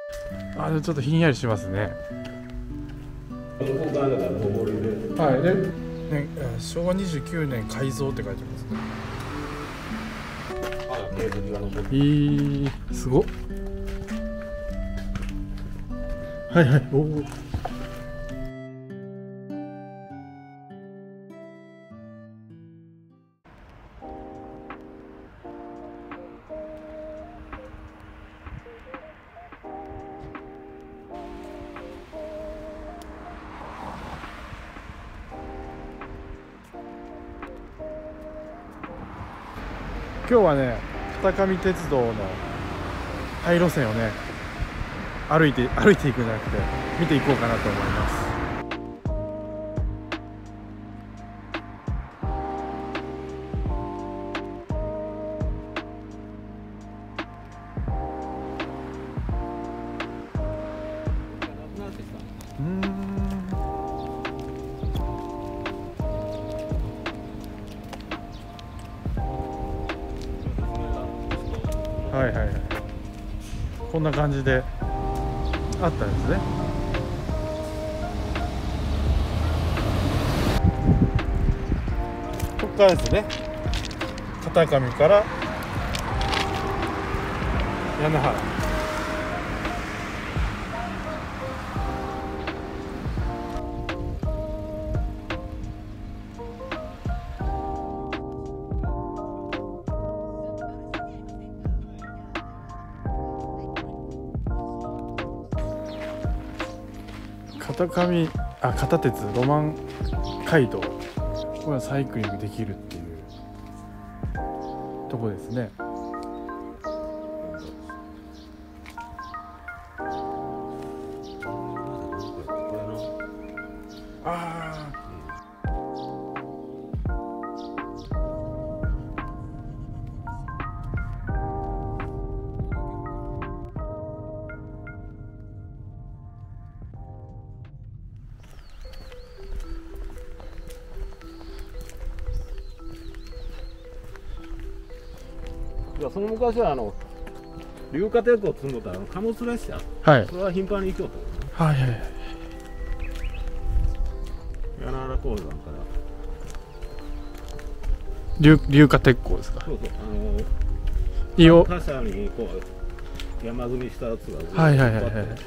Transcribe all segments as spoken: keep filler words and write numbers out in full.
あれちょっとひんやりしますね。 ここからだから上りで。 はい。で、ね、しょうわにじゅうきゅうねん改造って書いてますね。 あ、ケーブルが残ってる。 いい、すごっ。はいはい。おお。今日はね、片上鉄道の廃路線をね、歩いて歩いていくんじゃなくて見ていこうかなと思います。うーん。はいはいはい。こんな感じであったんですね。ここからですね。片上から屋根原。片上あ片鉄ロマン街道、これはサイクリングできるっていうとこですね。ああ、 いや、その昔はあの硫化鉄を積んどったあの貨物列車、 はいそれは頻繁に行きよったよね。 はいはいはい。 柳原鉱山から。 硫硫化鉄鋼ですか。 そうそう、あのいお他社にこう山積みしたやつがずっとはいはいはいはい。 引っ張って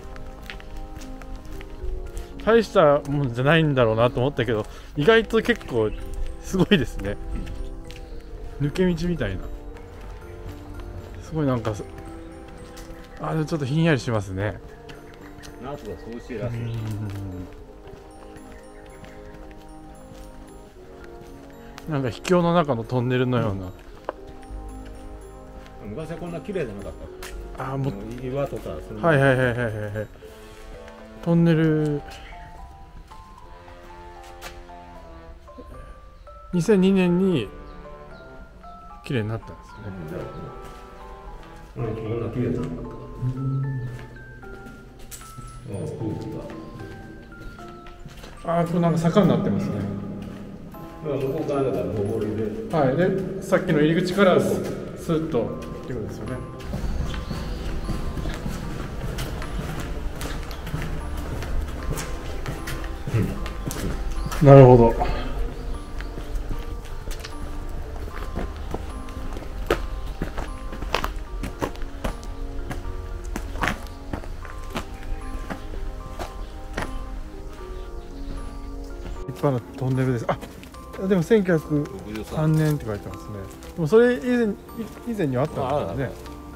大したもんじゃないんだろうなと思ったけど、意外と結構すごいですね。抜け道みたいな。すごいなんかあれちょっとひんやりしますね。 夏が涼しいらしい。 なんか秘境の中のトンネルのような。 昔はこんな綺麗じゃなかった。 ああ、もう岩とかそのはいはいはいはいはいはい。トンネルにせんにねんに綺麗になったんですよね。 うん、こんな綺麗じゃなかった。 ああ、これなんか坂になってますね。 向こう側だから上りで。 はい。で、さっきの入り口からススッとってことですよね。なるほど。立派なトンネルです。あ、でもせんきゅうひゃくさんねんって書いてますね。でもそれ以前以前にはあったんですよね。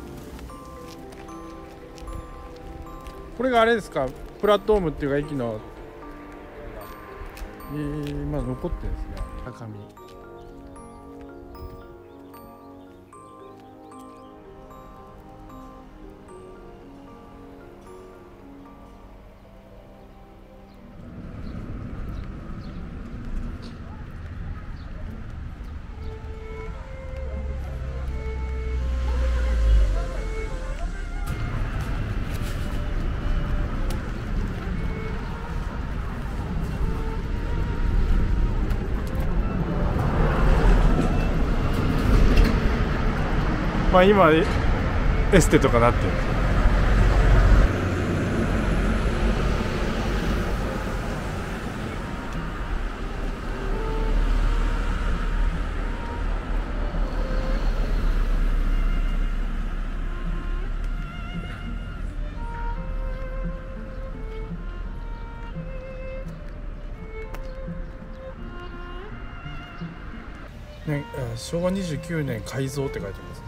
これがあれですか、プラットフォームっていうか駅の、えー、まだ残ってるんですね、高見。まあ今エステとかなってる。 ね、昭和にじゅうきゅうねん改造って書いてますね。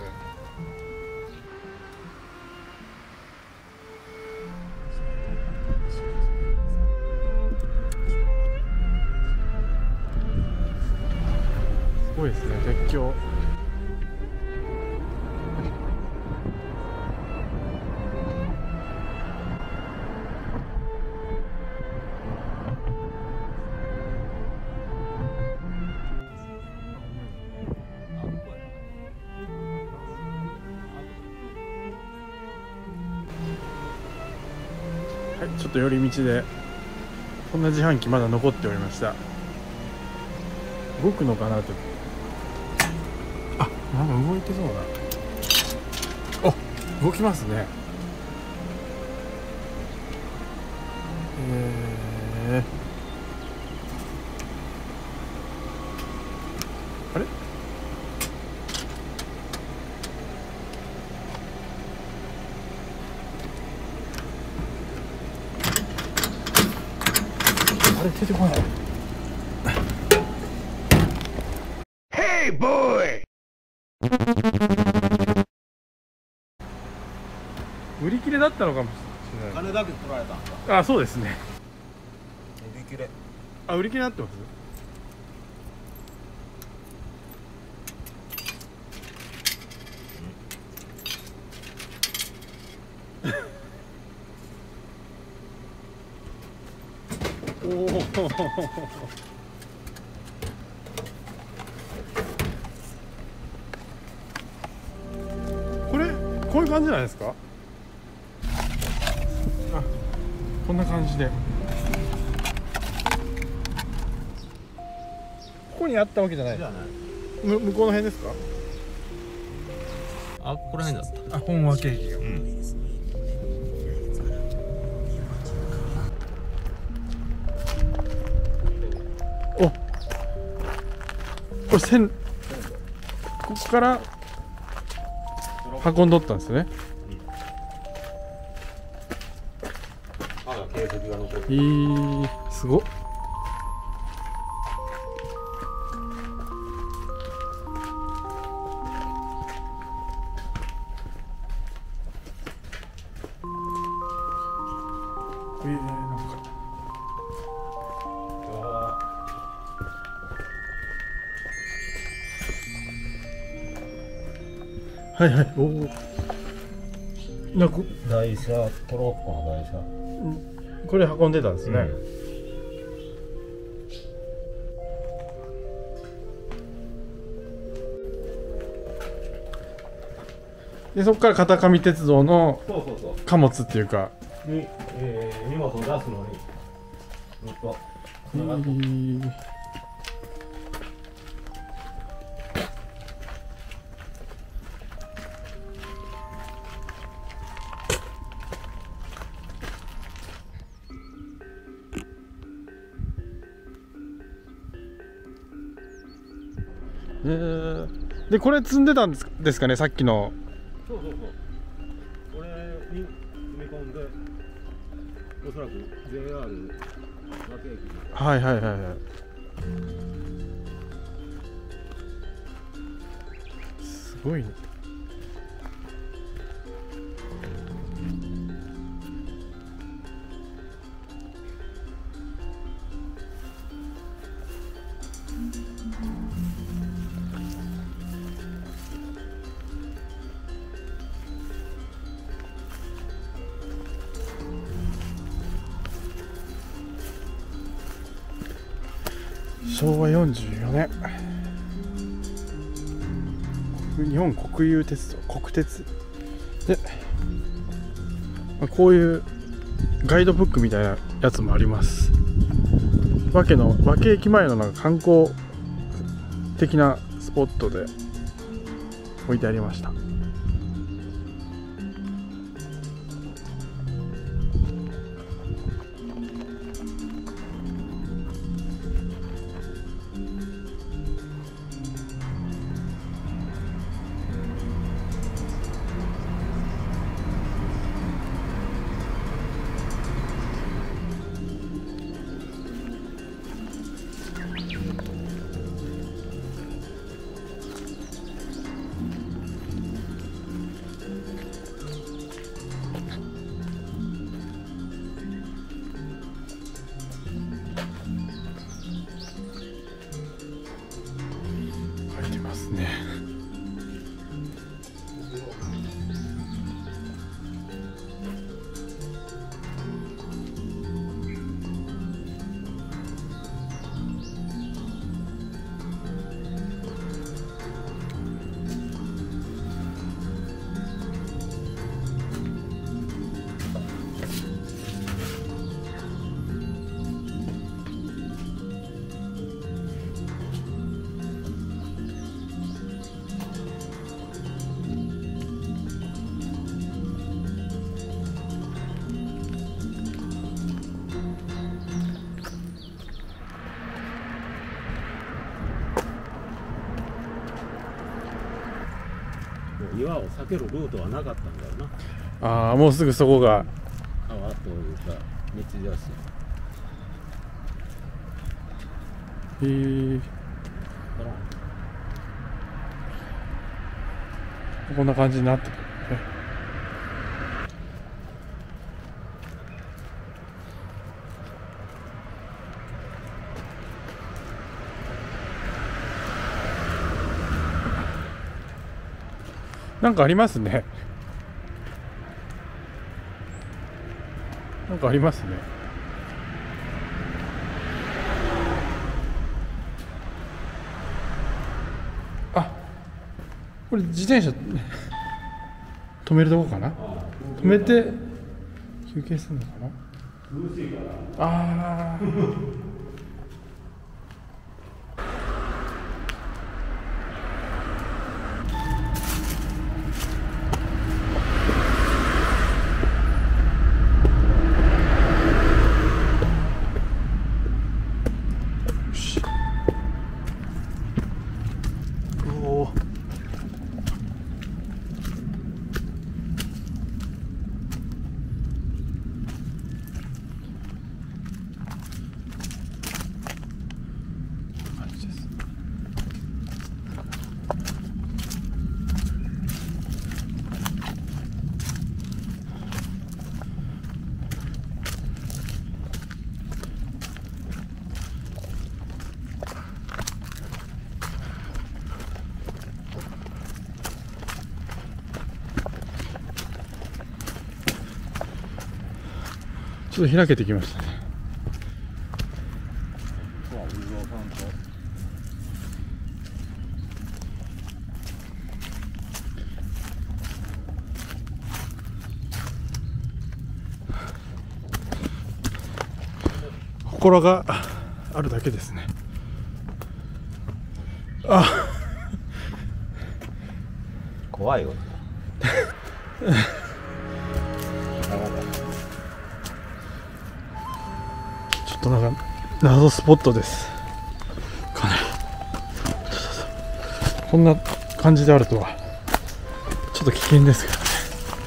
すごいですね、鉄橋。はい、ちょっと寄り道でこんな自販機まだ残っておりました。動くのかなと。あ、なんか動いてそうだ。あ、動きますね。えー、あれ、あれ出てこない。Hey boy! 売り切れだったのかもしれない。 金だけ取られたんだ。 あ、そうですね。 売り切れ。 あ、売り切れになってます。おお。これこういう感じじゃないですか。あ、こんな感じで。ここにあったわけじゃない。 じゃない。 む向こうの辺ですか。 あ、ここら辺だった。 あ、本和ケーキが。うん、お、これ線、ここから運んどったんですね。 まだ形跡が残ってる。 えー、すごっ。えー、なんかはいはい、おお。なんか台車、トロッコの台車。 これ運んでたんですね。で、そこから片上鉄道のそうそうそう。 貨物っていうか。 に、えー、荷物を出すのに。ずっと。 えーえー、でこれ積んでたんですですかね、さっきの。 そうそうそう。これに積み込んで、おそらく ジェイアール 和気駅に。 はいはいはいはい。すごいね。しょうわよんじゅうよねん、日本国有鉄道、国鉄で、まあ、こういうガイドブックみたいなやつもあります。和気の和気駅前のなんか観光的なスポットで置いてありました。 岩を避けるルートはなかったんだよな。 ああ、もうすぐそこが。 川というか道だし。 へえ。こんな感じになってくるね。なんかありますね。なんかありますね。あ、これ自転車止めるとこかな。止めて休憩するのかな。ああ。ちょっと開けてきましたね。祠があるだけですね。あ、 怖いよ。 ちょっとなんか謎スポットです。かなりこんな感じであるとはちょっと危険ですけどね。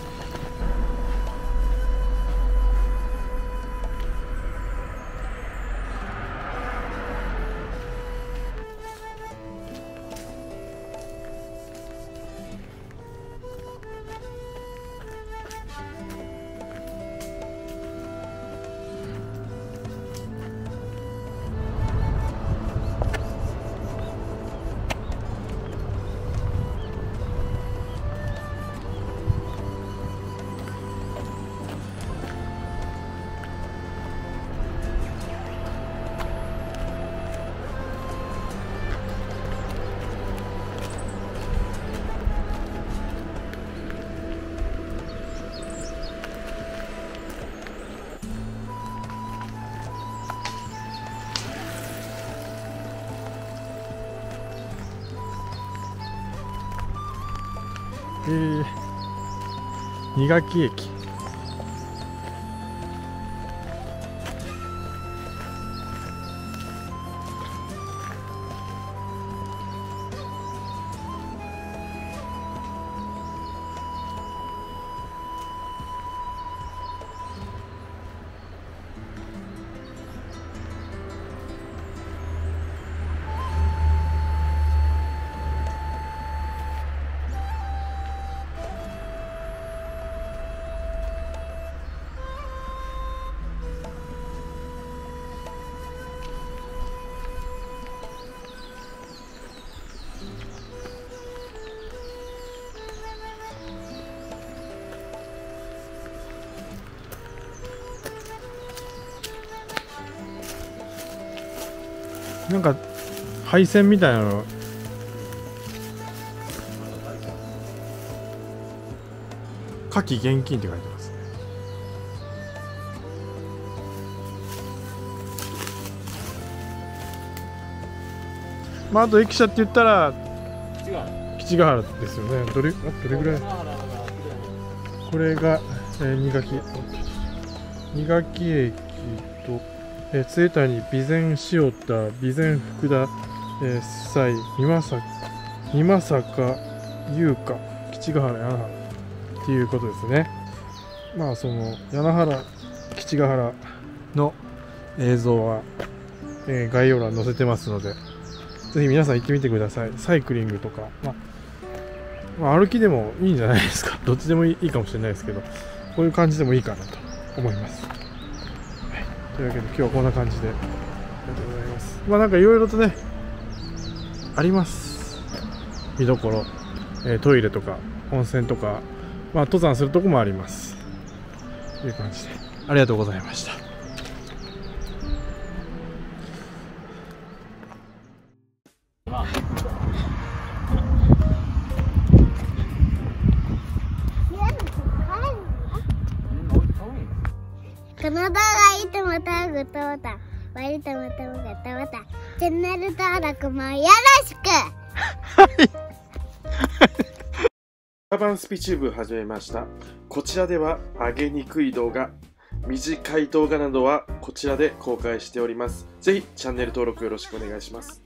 えー、二垣駅。なんか配線みたいなの夏季現金って書いてますね。まああと駅舎って言ったら基地ヶ原ですよね。どれあどれぐらいこれが、えー、二垣二垣駅と、えー、津江谷備前塩田備前福田、えー、西美作美作優香基地ヶ原柳原っていうことですね。まあその柳原基地ヶ原の映像は、えー、概要欄に載せてますので、ぜひ皆さん行ってみてください。サイクリングとか、まあ、まあ、歩きでもいいんじゃないですか。どっちでもいいかもしれないですけど、こういう感じでもいいかなと思います。はい、というわけで今日はこんな感じでありがとうございます。まあなんかいろいろとねあります、見どころ、えー、トイレとか温泉とか、まあ、登山するとこもありますという感じで、ありがとうございました。 この動画いつもタグとボタン、割とまたまたまたチャンネル登録もよろしく。 カバンスピチューブ始めました。こちらでは上げにくい動画、短い動画などはこちらで公開しております。ぜひチャンネル登録よろしくお願いします。